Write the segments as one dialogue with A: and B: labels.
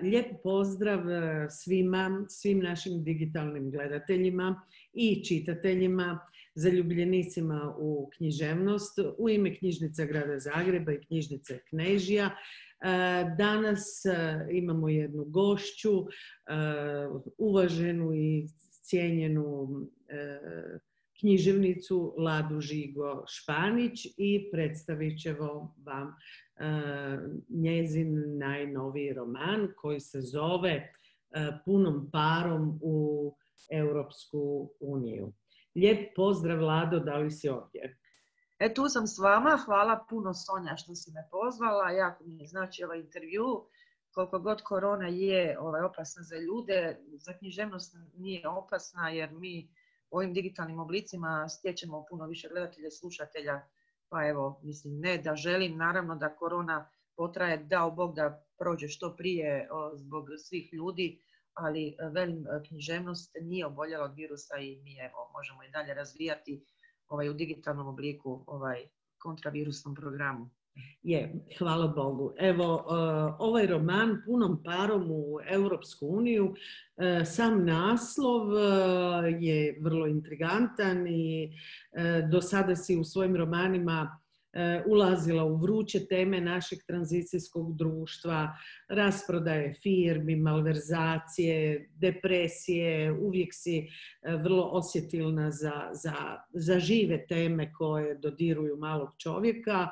A: Lijep pozdrav svima, svim našim digitalnim gledateljima i čitateljima, zaljubljenicima u književnost, u ime Knjižnica Grada Zagreba i Knjižnice Knežija. Danas imamo jednu gošću, uvaženu i cijenjenu književnicu Ladu Žigo Španić i predstavit ćemo vam njezin najnoviji roman koji se zove Punom parom u Europsku uniju. Lijep pozdrav, Lado, da li si ovdje?
B: Tu sam s vama. Hvala puno, Sonja, što si me pozvala. Jako mi je znači ovaj intervju. Koliko god korona je opasna za ljude, za književnost nije opasna jer mi u ovim digitalnim oblicima stječemo puno više gledatelja, slušatelja. Pa evo, mislim, ne da želim, naravno da korona potraje, dao Bog da prođe što prije zbog svih ljudi, ali velim, književnost nije oboljela od virusa i mi evo, možemo i dalje razvijati u digitalnom obliku kontravirusnom programu.
A: Hvala Bogu. Evo, ovaj roman Punom parom u Europsku uniju, sam naslov je vrlo intrigantan i do sada si u svojim romanima ulazila u vruće teme našeg tranzicijskog društva, rasprodaje firmi, malverzacije, depresije, uvijek si vrlo osjetilna za žive teme koje dodiruju malog čovjeka.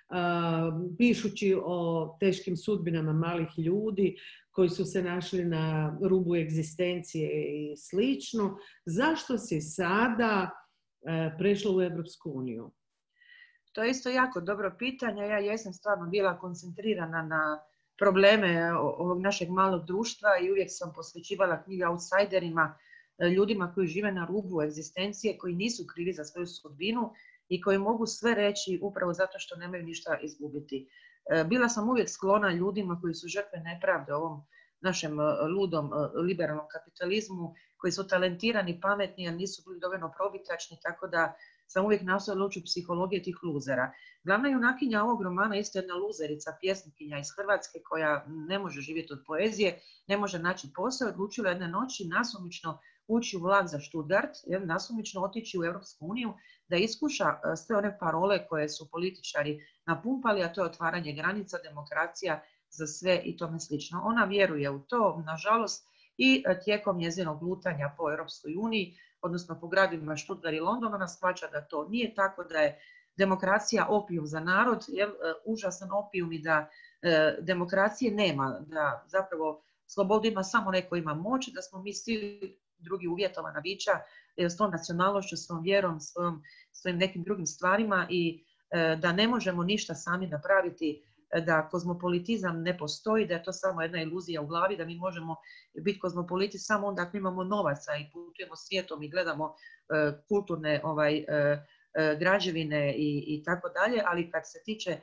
A: Pišući o teškim sudbinama malih ljudi koji su se našli na rubu egzistencije i slično, zašto si sada prešla u Europsku uniju?
B: To je isto jako dobro pitanje. Ja jesam stvarno bila koncentrirana na probleme ovog našeg malog društva i uvijek sam posvećivala knjige outsiderima, ljudima koji žive na rubu egzistencije, koji nisu krivi za svoju sudbinu i koji mogu sve reći upravo zato što nemaju ništa izgubiti. Bila sam uvijek sklona ljudima koji su žrtve nepravde ovom našem ludom liberalnom kapitalizmu, koji su talentirani, pametni, ali nisu bili dovoljno probitačni, tako da sam uvijek nastojala ući u psihologiju tih luzera. Glavna junakinja ovog romana isto jedna luzerica, pjesnikinja iz Hrvatske koja ne može živjeti od poezije, ne može naći posao, odlučila jedne noći nasumično ući u vlak za Stuttgart, nasumično otići u Europsku uniju da iskuša sve one parole koje su političari napumpali, a to je otvaranje granica, demokracija za sve i tome slično. Ona vjeruje u to, nažalost, i tijekom njezinog lutanja po Europskoj uniji, odnosno po gradovima Stuttgart i London, ona shvaća da to nije tako, da je demokracija opijum za narod, užasan opijum i da demokracije nema, da zapravo slobodu ima samo neko ima moć, da smo mi svi drugi uvjetovana bića s tom nacionalnošću, svom vjerom, svojim nekim drugim stvarima i da ne možemo ništa sami napraviti, da kozmopolitizam ne postoji, da je to samo jedna iluzija u glavi, da mi možemo biti kozmopoliti samo onda ako imamo novaca i putujemo svijetom i gledamo kulturne građevine i tako dalje, ali kad se tiče,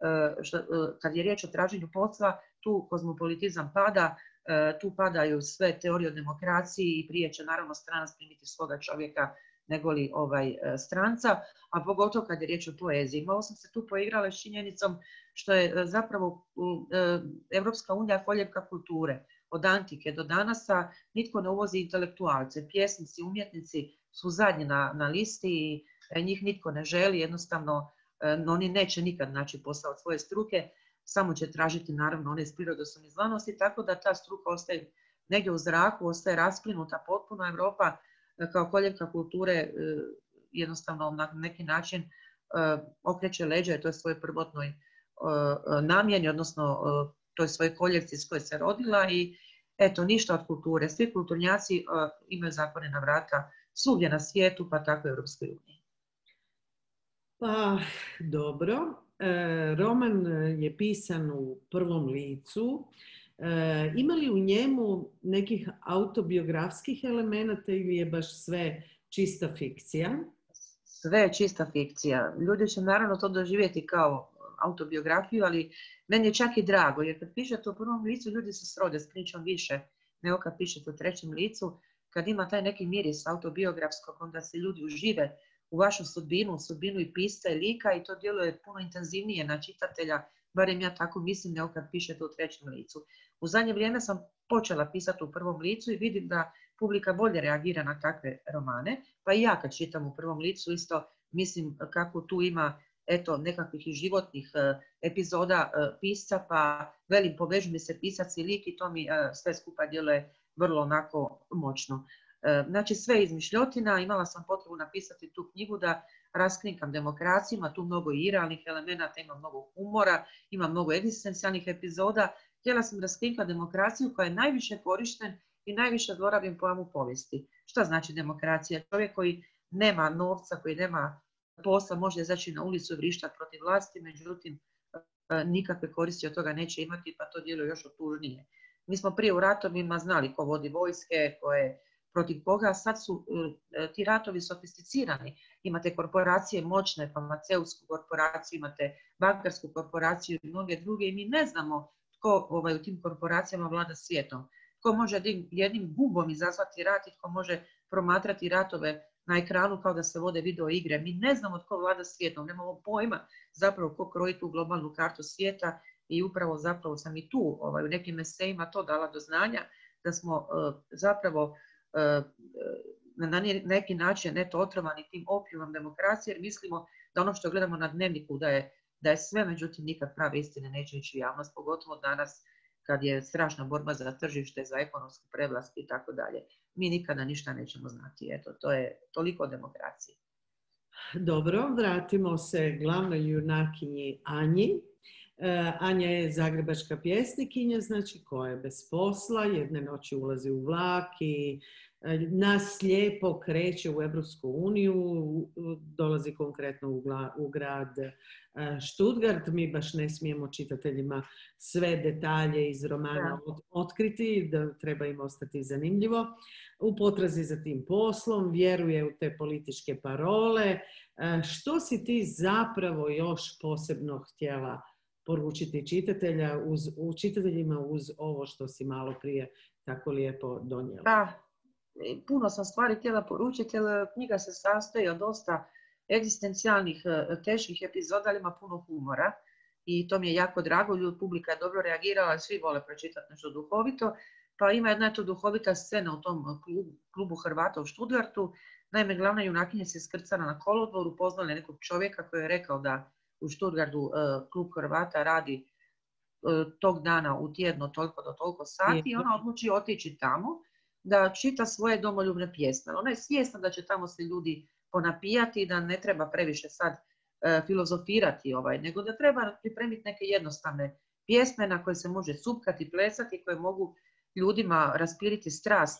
B: kad je riječ o traženju posla, tu kozmopolitizam pada, tu padaju sve teorije o demokraciji i prije će naravno stranac primiti svoga čovjeka negoli stranca, a pogotovo kad je riječ o poeziji. Malo sam se tu poigrala s činjenicom što je zapravo Europska unija koljevka kulture. Od antike do danasa nitko ne uvozi intelektualce. Pjesnici, umjetnici su zadnji na listi i njih nitko ne želi. Jednostavno, oni neće nikad naći posao od svoje struke, samo će tražiti naravno one iz prirodoslovne znanosti, tako da ta struka ostaje negdje u zraku, ostaje rasplinuta potpuno. Europa kao koljevka kulture jednostavno na neki način okreće leđa toj svojoj prvotnoj namjeni, odnosno toj svojoj koljevci s koje se rodila i eto, ništa od kulture. Svi kulturnjaci imaju zatvorena vrata svugdje na svijetu, pa tako i u Europskoj uniji.
A: Pa, dobro. Roman je pisan u prvom licu. Ima li u njemu nekih autobiografskih elemenata ili je baš sve čista fikcija?
B: Sve je čista fikcija. Ljudi će naravno to doživjeti kao autobiografiju, ali meni je čak i drago, jer kad pišete u prvom licu, ljudi se srode s pričom više nego kad pišete u trećem licu. Kad ima taj neki miris autobiografskog, onda se ljudi užive u vašu sudbinu i pisca i lika i to djeluje puno intenzivnije na čitatelja barem ja tako mislim, nego kad pišete u trećem licu. U zadnje vrijeme sam počela pisati u prvom licu i vidim da publika bolje reagira na takve romane, pa i ja kad čitam u prvom licu isto mislim kako tu ima nekakvih i životnih epizoda pisca, pa velim, povežu mi se pisac i lik i to mi sve skupa djeluje vrlo onako moćno. Znači sve izmišljotina, imala sam potrebu napisati tu knjigu da raskrinkam demokraciju, ima tu mnogo iralnih elemenata, ima mnogo humora, ima mnogo egzistencijalnih epizoda. Htjela sam raskrinkati demokraciju koja je najviše korišten i najviše zlorabljen pojam u povijesti. Šta znači demokracija? Čovjek koji nema novca, koji nema posla, može izaći na ulicu i vrištati protiv vlasti, međutim nikakve koristi od toga neće imati, pa to djeluje još otužnije. Mi smo prije u ratovima znali ko vodi vojske, ko je protiv koga, sad su ti ratovi sofisticirani. Imate korporacije moćne, farmaceutsku korporaciju, imate bankarsku korporaciju i mnoge druge i mi ne znamo tko u tim korporacijama vlada svijetom. Tko može jednim gubom izazvati rat i tko može promatrati ratove na ekranu kao da se vode video igre. Mi ne znamo tko vlada svijetom, nemamo pojma zapravo tko kroji tu globalnu kartu svijeta i upravo zapravo sam i tu u nekim esejima to dala do znanja da smo zapravo na neki način otrovani tim opijumom demokracije jer mislimo da ono što gledamo na dnevniku da je sve, međutim nikad prave istine neće ići u javnost, pogotovo danas kad je strašna borba za tržište, za ekonomsku prevlast i tako dalje. Mi nikada ništa nećemo znati. Eto, to je toliko o demokraciji.
A: Dobro, vratimo se glavnoj junakinji Anji. Anja je zagrebačka pjesnikinja, znači koja je bez posla, jedne noći ulazi u vlak i nas lijepo kreće u Europsku uniju, dolazi konkretno u grad Stuttgart. Mi baš ne smijemo čitateljima sve detalje iz romana otkriti, da treba im ostati zanimljivo. U potrazi za tim poslom, vjeruje u te političke parole. Što si ti zapravo još posebno htjela poručiti čitateljima uz ovo što si malo prije tako lijepo donijela?
B: Da, puno sam stvari htjela poručiti, jer knjiga se sastoji od dosta egzistencijalnih, teških epizoda, ali ima puno humora. I to mi je jako drago, publika je dobro reagirala, svi vole pročitati nešto duhovito. Pa ima jedna duhovita scena u tom klubu Hrvata u Stuttgartu. Naime, glavna junakinja se iskrcala na kolodvoru, upoznala nekog čovjeka koji je rekao da u Stuttgartu klub Hrvata radi tog dana u tjedno toliko do toliko sati i ona odluči otići tamo da čita svoje domoljubne pjesme. Ona je svjesna da će tamo se ljudi ponapijati i da ne treba previše sad filozofirati, nego da treba pripremiti neke jednostavne pjesme na koje se može supkati, plesati, koje mogu ljudima raspiriti strast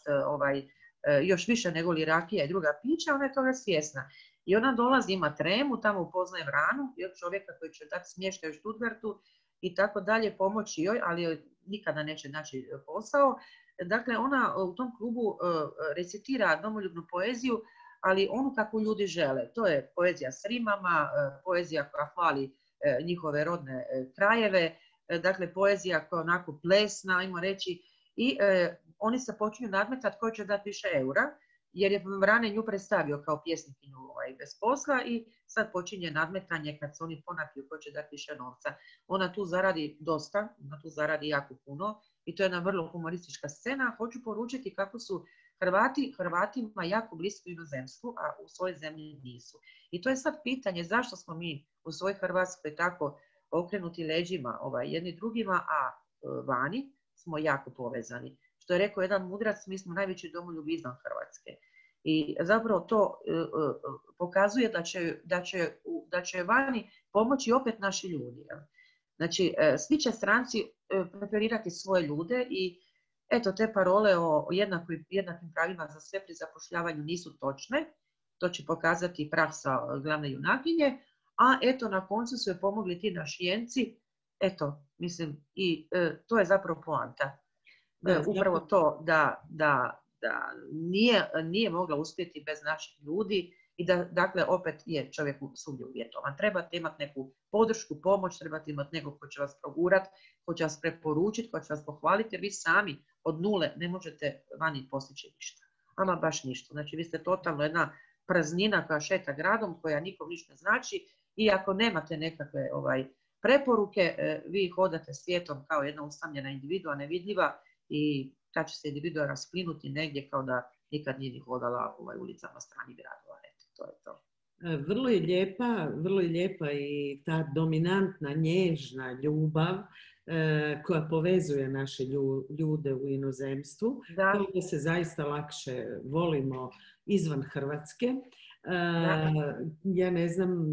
B: još više nego li rakija i druga pića. Ona je toga svjesna. I ona dolazi, ima tremu, tamo upoznaje Vranu, čovjeka koji će dati smještaj u Stuttgartu i tako dalje, pomoći joj, ali joj nikada neće naći posao. Dakle, ona u tom klubu recitira domoljubnu poeziju, ali onu kakvu ljudi žele. To je poezija s rimama, poezija koja hvali njihove rodne krajeve, dakle poezija koja je onako plesna, ajmo reći, i oni se počinju nadmetati ko će dati više eura, jer je Vrane nju predstavio kao pjesnikinju bez posla i sad počinje nadmetanje kad se oni ponapiju ko će dati više novca. Ona tu zaradi dosta, ona tu zaradi jako puno i to je jedna vrlo humoristička scena. Hoću poručiti kako su Hrvatima jako bliski u inozemstvu, a u svojoj zemlji nisu. I to je sad pitanje zašto smo mi u svojoj Hrvatskoj tako okrenuti leđima jedni drugima, a vani smo jako povezani. Što je rekao jedan mudrac, mi smo najveći domoljubi izvan Hrvatske. I zapravo to pokazuje da će vani pomoći opet naši ljudi. Znači, svi će stranci preferirati svoje ljude i eto, te parole o jednakim pravima za sve pri zapošljavanju nisu točne. To će pokazati praksa glavne junakinje. A eto, na koncu su joj pomogli ti našijenci. Eto, mislim, i to je zapravo poanta. Upravo to da nije mogla uspjeti bez naših ljudi i da, dakle, opet je čovjek svugdje uvjetovan. Trebate imati neku podršku, pomoć, trebate imati nekog ko će vas progurati, ko će vas preporučiti, ko će vas pohvaliti, jer vi sami od nule ne možete vani postići ništa. Ama baš ništa. Znači, vi ste totalno jedna praznina koja šeta gradom, koja nikom ništa znači i ako nemate nekakve preporuke, vi hodate svijetom kao jedna usamljena individua, nevidljiva, i ta će se individua rasplinuti negdje kao da nikad nije ni hodala ulicama stranih gradova. Eto, to je to.
A: Vrlo je lijepa i ta dominantna, nježna ljubav koja povezuje naše ljude u inozemstvu.
B: Da.
A: To se zaista lakše volimo izvan Hrvatske. Ja ne znam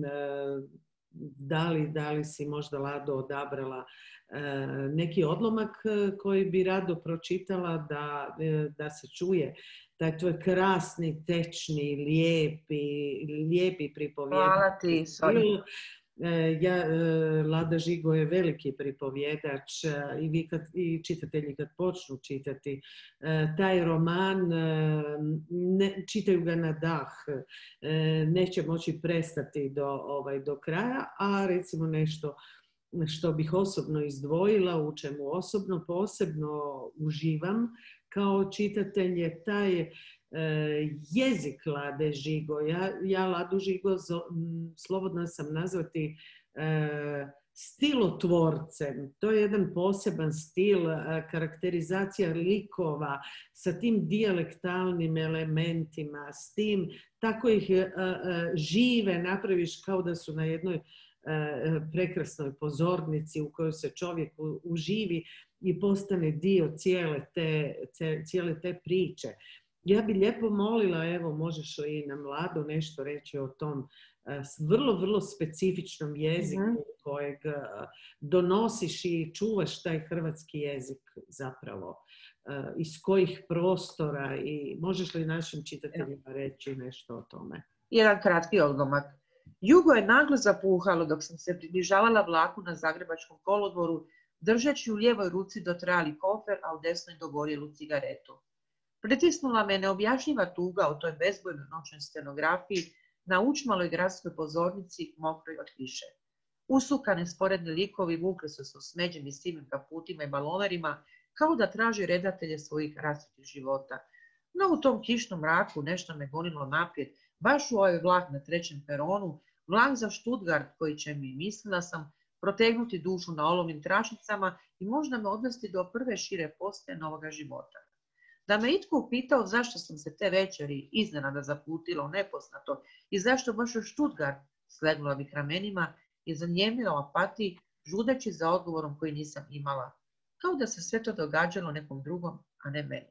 A: da li si možda, Lado, odabrala neki odlomak koji bi rado pročitala da se čuje taj tvoj krasni, tečni, lijepi pripovjedač.
B: Hvala ti, Sonja.
A: Lada Žigo je veliki pripovjedač i vi i čitatelji kad počnu čitati taj roman, čitaju ga na dah, neće moći prestati do kraja, a recimo nešto što bih osobno izdvojila, u čemu osobno posebno uživam kao čitatelj, je taj jezik Lade Žigo. Ja Ladu Žigo slobodna sam nazvati stilotvorcem. To je jedan poseban stil, karakterizacija likova sa tim dijalektalnim elementima, s tim tako ih žive napraviš kao da su na jednoj prekrasnoj pozornici u kojoj se čovjek uživi i postane dio cijele te priče. Ja bi lijepo molila, evo, možeš li nam, Lado, nešto reći o tom vrlo, vrlo specifičnom jeziku kojeg donosiš i čuvaš taj hrvatski jezik zapravo, iz kojih prostora, i možeš li našim čitateljima reći nešto o tome?
B: Jedan kratki odlomak. Jugo je naglo zapuhalo dok sam se približavala vlaku na Zagrebačkom kolodvoru, držeći u lijevoj ruci dotrajali kofer, a u desnoj dogorjelu cigaretu. Pritisnula me neobjašnjiva tuga o toj bezbojnoj noćnoj scenografiji na učmaloj gradskoj pozornici, mokroj od kiše. Usukane sporedni likovi vukli su se u smeđim i sivim kaputima i balonerima, kao da traži redatelje svojih rasvjetih života. No u tom kišnom mraku nešto me gonilo naprijed, baš u ovaj vlak na 3. peronu, vlak za Stuttgart koji će mi, mislila sam, protegnuti dušu na olovnim tračnicama i možda me odvesti do prve šire postaje novoga života. Da me itko upitao zašto sam se te večeri iznenada zaputila u nepoznato i zašto baš u Stuttgart, slegnula bih ramenima i zanijemila u apatiji, žudeći za odgovorom koji nisam imala. Kao da se sve to događalo nekom drugom, a ne meni.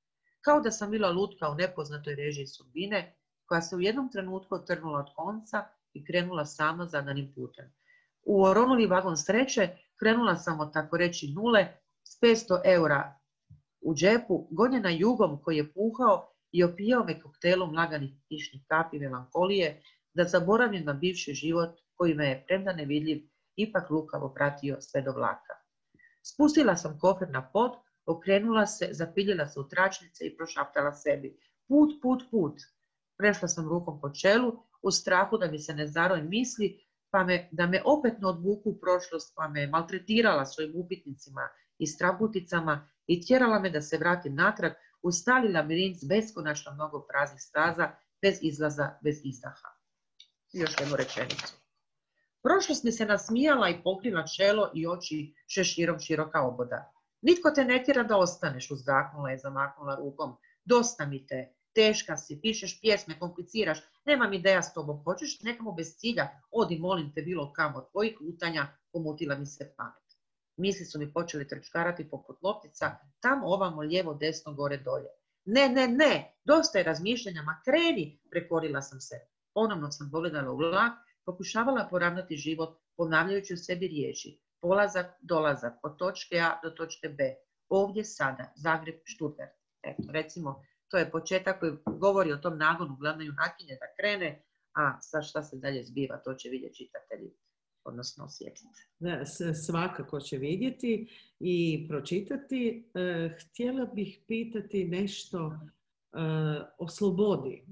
B: Kao da sam bila lutka u nepoznatoj režiji sudbine, koja se u jednom trenutku otrnula od konca i krenula sama zadanim putem. U oronuli vagon sreće krenula sam od tako reći nule s 500 eura u džepu, gonjena jugom koji je puhao i opijao me koktelom laganih kišnih kapi melankolije, da zaboravim na bivši život koji me je, premda nevidljiv, ipak lukavo pratio sve do vlaka. Spustila sam kofer na pod, okrenula se, zapiljila se u tračnice i prošaptala sebi: put, put, put. Prešla sam rukom po čelu, u strahu da mi se ne zaroje misli, da me opet ne odvuku u prošlost, pa me maltretirala svojim upitnicima i straputicama i tjerala me da se vratim natrag u stali labirint s beskonačno mnogo praznih staza, bez izlaza, bez izdaha. Još jednu rečenicu. Prošlost mi se nasmijala i pokrila čelo i oči šeširom široka oboda. Nitko te ne tjera da ostaneš, uzdahnula je, zamaknula rukom. Dosta mi te, teška si, pišeš pjesme, kompliciraš, nemam ideja s tobom, hoćeš nekamo bez cilja, odi molim te bilo kamo, od tvojih lutanja pomutila mi se pamet. Misli su mi počeli trčkarati poput loptica, tamo ovamo, lijevo, desno, gore, dolje. Ne, dosta je razmišljanja, ma kreni, prekorila sam se. Ponovno sam pogledala u vlak, pokušavala poravnati život, ponavljajući u sebi riječi. Polazak, dolazak, od točke A do točke B. Ovdje sada, Zagreb, Stuttgart. Eto, recimo, to je početak koji govori o tom nagonu glavne junakinje da krene, a sad šta se dalje zbiva, to će vidjeti čitatelji, odnosno osjetiti.
A: Da, svakako će vidjeti i pročitati. Htjela bih pitati nešto o slobodi.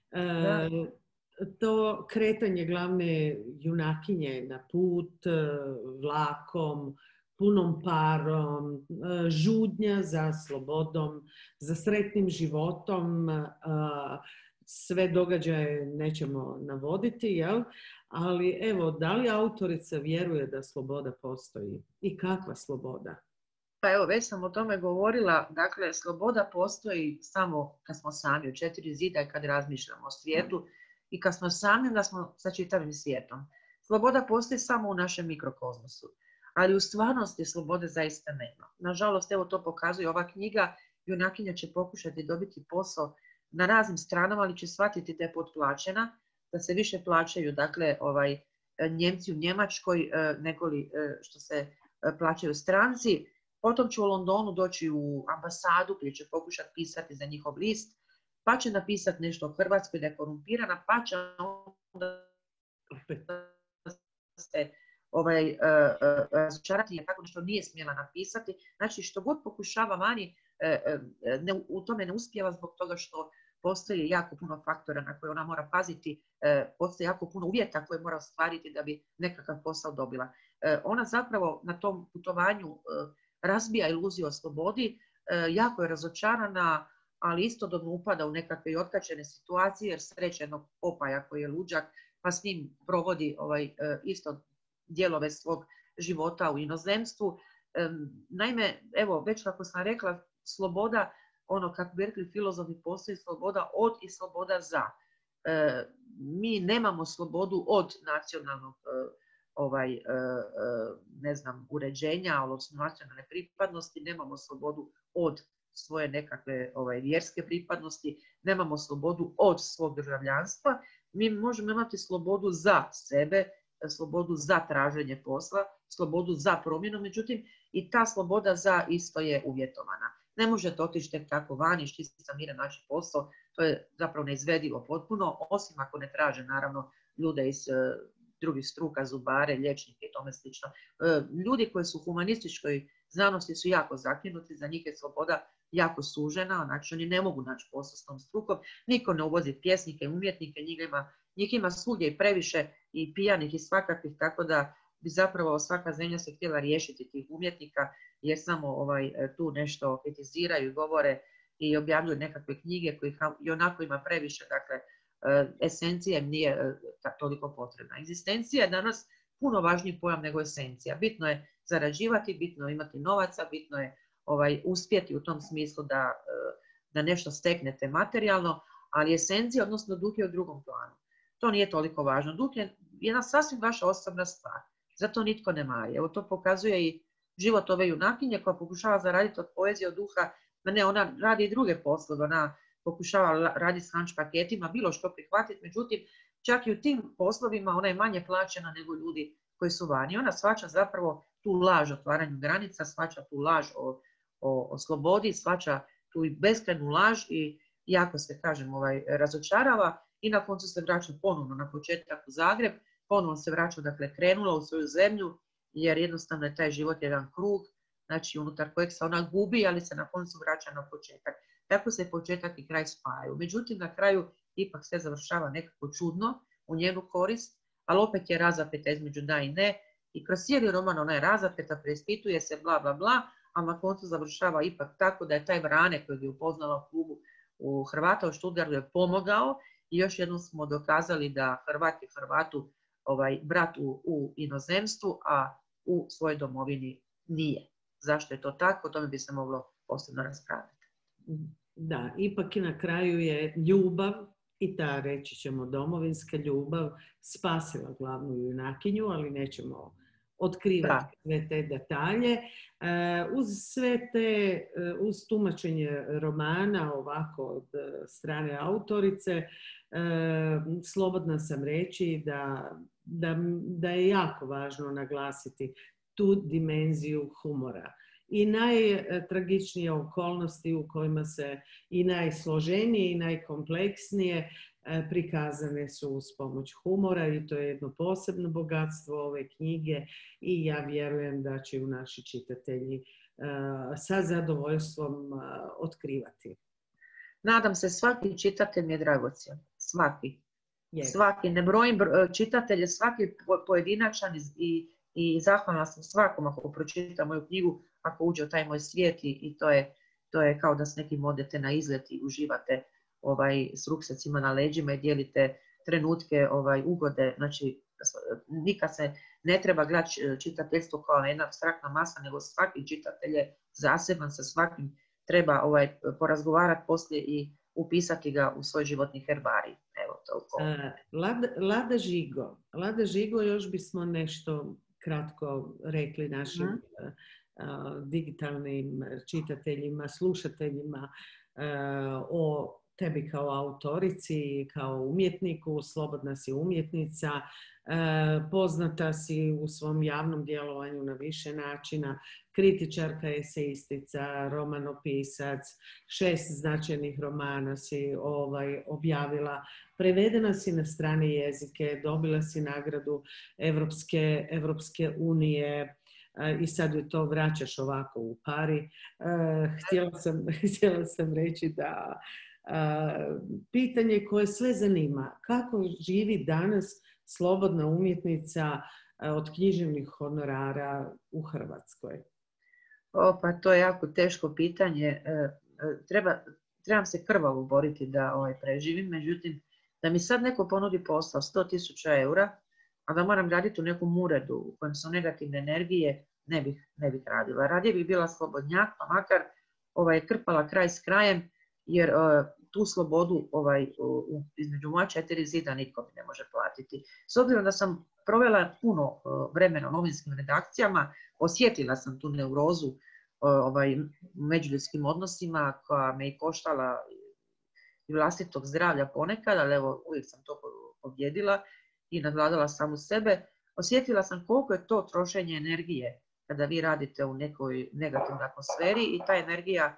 A: To kretanje glavne junakinje na put, vlakom, punom parom, žudnja za slobodom, za sretnim životom, sve događaje nećemo navoditi, jel? Ali evo, da li autorica vjeruje da sloboda postoji i kakva sloboda?
B: Pa evo, već sam o tome govorila, dakle, sloboda postoji samo kad smo sami u 4 zida i kad razmišljamo o svijetu i kad smo sami, da smo sa čitavim svijetom. Sloboda postoji samo u našem mikrokozmosu, ali u stvarnosti slobode zaista nema. Nažalost, evo to pokazuje ova knjiga, junakinja će pokušati dobiti posao na raznim stranama, ali će shvatiti da je potplaćena, da se više plaćaju, dakle, Njemci u Njemačkoj nego li što se plaćaju stranci. Potom će u Londonu doći u ambasadu gdje će pokušati pisati za njihov list, pa će napisati nešto o Hrvatskoj da je korumpirana, pa će onda se razočarati jer tako nešto nije smjela napisati. Znači što god pokušava vani, u tome ne uspijeva zbog toga što postoji jako puno faktora na koje ona mora paziti, postoji jako puno uvjeta koje mora ostvariti da bi nekakav posao dobila. Ona zapravo na tom putovanju razbija iluziju o slobodi, jako je razočarana, ali istodobno upada u nekakve otkačene situacije jer sreće jednog popaja koji je luđak, pa s njim provodi isto dijelove svog života u inozemstvu. Naime, evo, već kako sam rekla, sloboda, ono kako bi rekli filozofi, postoji sloboda od i sloboda za. Mi nemamo slobodu od nacionalnog uređenja, odnosno nacionalne pripadnosti, nemamo slobodu od svoje nekakve vjerske pripadnosti, nemamo slobodu od svog državljanstva. Mi možemo imati slobodu za sebe, slobodu za traženje posla, slobodu za promjenu, međutim i ta sloboda za isto je uvjetovana. Ne možete otići tek tako vani, čisti sam miran naći posao, to je zapravo neizvedivo potpuno, osim ako ne traže naravno ljude iz drugih struka, zubare, liječnike i tome slično. Ljudi koji su u humanističkoj znanosti su jako zakinuti, za njih je sloboda jako sužena, znači oni ne mogu naći posao s tom strukom, niko ne uvozi pjesnike, umjetnike, njih ima svugdje i previše i pijanih i svakakvih, tako da bi zapravo svaka zemlja se htjela riješiti tih umjetnika, jer samo tu nešto kritiziraju i govore i objavljuju nekakve knjige kojih i onako ima previše, dakle, esencija im nije toliko potrebna. Egzistencija je danas puno važniji pojam nego esencija. Bitno je zarađivati, bitno je imati novaca, bitno je uspjeti u tom smislu da nešto steknete materijalno, ali esencija, odnosno duh je u drugom planu. To nije toliko važno. Duh je jedna sasvim vaša osobna stvar. Zato nitko ne mari. Evo to pokazuje i život ove junakinje koja pokušava zaraditi od poezije, od duha. Ne, ona radi i druge poslove. Ona pokušava raditi s lunch paketima, bilo što prihvatiti. Međutim, čak i u tim poslovima ona je manje plaćena nego ljudi koji su vani. Ona shvaća zapravo tu laž o otvaranju granica, shvaća tu laž o slobodi, shvaća tu i beskrajnu laž i jako se, kažem, razočarava i na koncu se vraća ponovno na početak u Zagreb, ponovno se vraća, dakle, krenula u svoju zemlju, jer jednostavno je taj život jedan krug, znači unutar kojeg se ona gubi, ali se na koncu vraća na početak. Tako se početak i kraj spajaju. Međutim, na kraju ipak sve završava nekako čudno u njenu korist, ali opet je razapeta između da i ne. I kroz cijeli roman ona je razapeta, preispituje se, bla, bla, bla, a na koncu završava ipak tako da je taj Vrane kojeg je upoznala u klubu u Hrvata u Stuttgartu je pomogao i još jednom smo dokazali da Hrvat je Hrvatu brat u inozemstvu, a u svojoj domovini nije. Zašto je to tako? O tome bi se moglo posebno raspraviti.
A: Da, ipak i na kraju je ljubav, i ta, reći ćemo, domovinska ljubav spasila glavnu junakinju, ali nećemo otkrivati sve te detalje. Uz tumačenje romana ovako od strane autorice, slobodna sam reći da je jako važno naglasiti tu dimenziju humora. I najtragičnije okolnosti u kojima se i najsloženije i najkompleksnije prikazane su uz pomoć humora i to je jedno posebno bogatstvo ove knjige i ja vjerujem da će ju naši čitatelji sa zadovoljstvom otkrivati.
B: Nadam se, svaki čitatelj mi je dragocjen. Svaki.
A: Je.
B: Svaki. Ne brojim čitatelje, svaki pojedinačan i zahvalna sam svakom ako pročita moju knjigu, ako uđe u taj moj svijet i to je kao da s nekim odete na izlet i uživate s ruksacima na leđima i dijelite trenutke ugode, znači nikad se ne treba gledati čitateljstvo kao jedna apstraktna masa, nego svaki čitatelj je zaseban, sa svakim treba porazgovarati poslije i upisati ga u svoj životni herbarij. Evo toliko.
A: Lada Žigo, još bismo nešto kratko rekli našim digitalnim čitateljima, slušateljima o tebi kao autorici, kao umjetniku. Slobodna si umjetnica, poznata si u svom javnom djelovanju na više načina, kritičarka, eseistica, romanopisac, 6 značajnih romana si objavila, prevedena si na strane jezike, dobila si nagradu Evropske unije i sad joj to vraćaš ovako u pari. Htjela sam reći da pitanje koje sve zanima, kako živi danas slobodna umjetnica od književnih honorara u Hrvatskoj?
B: Pa to je jako teško pitanje. Trebam se krvavo boriti da preživim, međutim, da mi sad neko ponudi posao 100.000 eura, a da moram raditi u nekom uredu u kojem su negativne energije, ne bih radila. Radije bih bila slobodnjak, pa makar krpala kraj s krajem, jer tu slobodu između moja 4 zida nitko mi ne može platiti. S obzirom da sam provela puno vremena u novinskim redakcijama, osjetila sam tu neurozu u međuljudskim odnosima koja me i koštala i vlastitog zdravlja ponekad, ali evo uvijek sam to pobjedila i nadvladala samu sebe. Osjetila sam koliko je to trošenje energije kada vi radite u nekoj negativnoj atmosferi i ta energija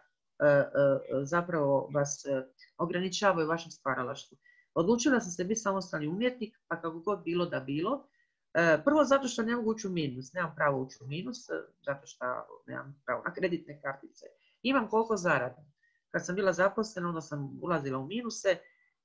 B: zapravo vas ograničava u vašem stvaralaštvu. Odlučila sam se biti samostalni umjetnik, pa kako god bilo da bilo. Prvo zato što ne mogu ući u minus, nemam pravo ući u minus, zato što nemam pravo na kreditne kartice. Imam koliko zaradim. Kad sam bila zaposlena, onda sam ulazila u minuse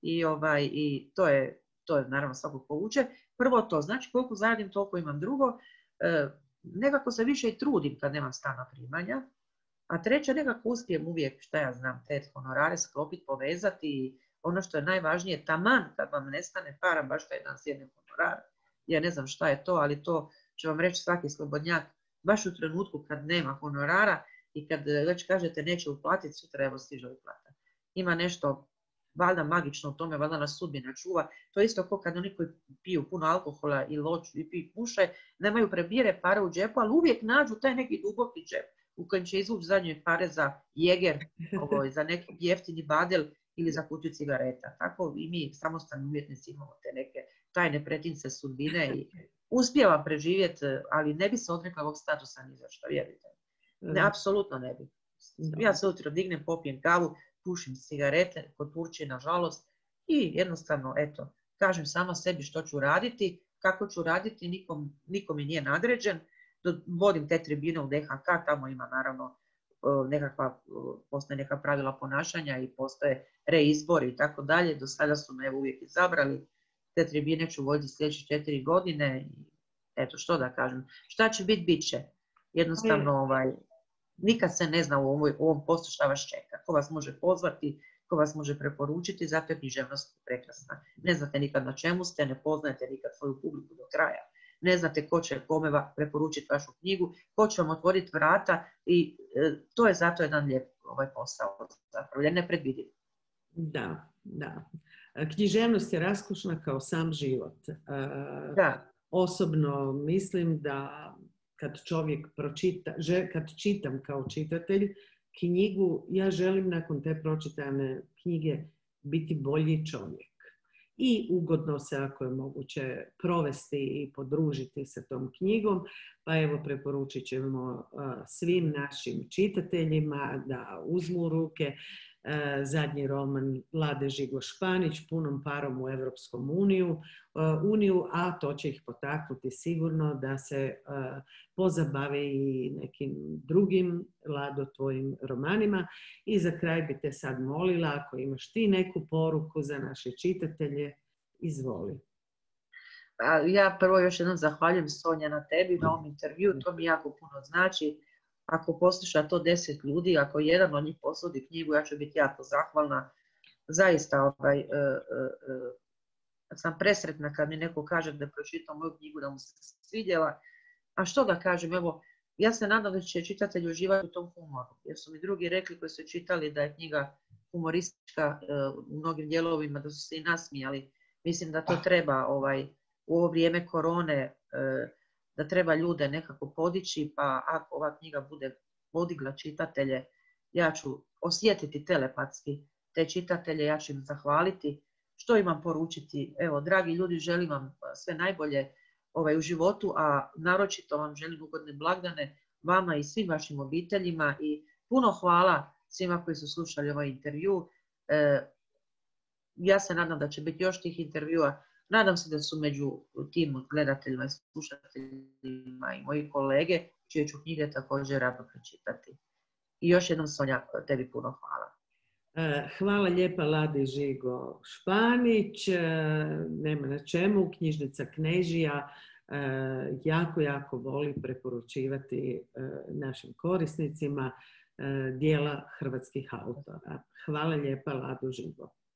B: i to je naravno svakog povuče. Prvo to, znači koliko zaradim, toliko imam. Drugo, nekako se više i trudim kad nemam stalna primanja. A treće, nekako uspijem uvijek, šta ja znam, te honorare sklopiti, povezati i ono što je najvažnije, taman kad vam nestane para, baš taj dan sjedne honorar. Ja ne znam šta je to, ali to će vam reći svaki slobodnjak, baš u trenutku kad nema honorara i kad već kažete neće uplatiti, sutra evo stiže uplata. Ima nešto valjda magično u tome, valjda nas sudbina čuva. To je isto kao kad oni koji piju puno alkohola i loču i puše, nemaju prebire pare u džepu, ali uvijek nađu taj neki duboki džep u kojem će izvući zadnje pare za jeger, za neki jeftini badel ili za kutiju cigareta. Tako i mi samostalni umjetnici imamo te neke tajne pretince sudbine i uspijevam preživjeti, ali ne bi se odrekla ovog statusa ni za što, vjerujte. Ne, apsolutno ne bi. Ja se ujutro dignem, popijem kavu, pušim cigarete, kod Turčije, nažalost, i jednostavno, eto, kažem sama sebi što ću raditi, kako ću raditi, nikom mi nije nadređen. Vodim te tribine u DHK, tamo ima naravno postoje neka pravila ponašanja i postoje reizbori i tako dalje. Do sada su me uvijek izabrali. Te tribine ću voditi sljedeće 4 godine. Eto, što da kažem. Šta će biti, bit će. Jednostavno, nikad se ne zna u ovom poslu šta vas čeka. Ko vas može pozvati, ko vas može preporučiti, zato je književnost prekrasna. Ne znate nikad na čemu ste, ne poznajete nikad svoju publiku do kraja. Ne znate ko će kome preporučiti vašu knjigu, ko će vam otvoriti vrata i to je zato jedan lijep posao, zapravo nepredvidiv.
A: Da. Književnost je raskošna kao sam život.
B: Da.
A: Osobno mislim da kad čovjek pročita, kad čitam kao čitatelj knjigu, ja želim nakon te pročitane knjige biti bolji čovjek. I ugodno se, ako je moguće, provesti i podružiti sa tom knjigom. Pa evo, preporučit ćemo svim našim čitateljima da uzmu u ruke zadnji roman Lade Žigo Španić, Punom parom u Evropskom uniju, a to će ih potaknuti sigurno da se pozabave i nekim drugim, Lado, tvojim romanima. I za kraj bi te sad molila, ako imaš ti neku poruku za naše čitatelje, izvoli.
B: Ja prvo još jednom zahvaljujem, Sonja, na tebi, na ovom intervju, to mi jako puno znači. Ako posluša to 10 ljudi, ako jedan od njih posudi knjigu, ja ću biti jako zahvalna. Zaista sam presretna kad mi neko kaže da je pročitao moju knjigu, da mu se svidjela. A što da kažem, evo, ja se nadam da će čitatelji uživati u tom humoru, jer su mi drugi rekli koji su čitali da je knjiga humoristička u mnogim dijelovima, da su se i nasmijali. Mislim da to treba u ovo vrijeme korone, da treba ljude nekako podići, pa ako ova knjiga bude podigla čitatelje, ja ću osjetiti telepatski te čitatelje, ja ću im zahvaliti. Što imam poručiti? Evo, dragi ljudi, želim vam sve najbolje u životu, a naročito vam želim ugodne blagdane vama i svim vašim obiteljima i puno hvala svima koji su slušali ovaj intervju. Ja se nadam da će biti još tih intervjua. Nadam se da su među tim gledateljima i slušateljima i moji kolege, čije ću knjige također rado pročitati. I još jednom, Sonja, tebi puno hvala.
A: Hvala lijepa Ladi Žigo Španić, nema na čemu, knjižnica Knežija jako voli preporučivati našim korisnicima djela hrvatskih autora. Hvala lijepa Lado Žigo.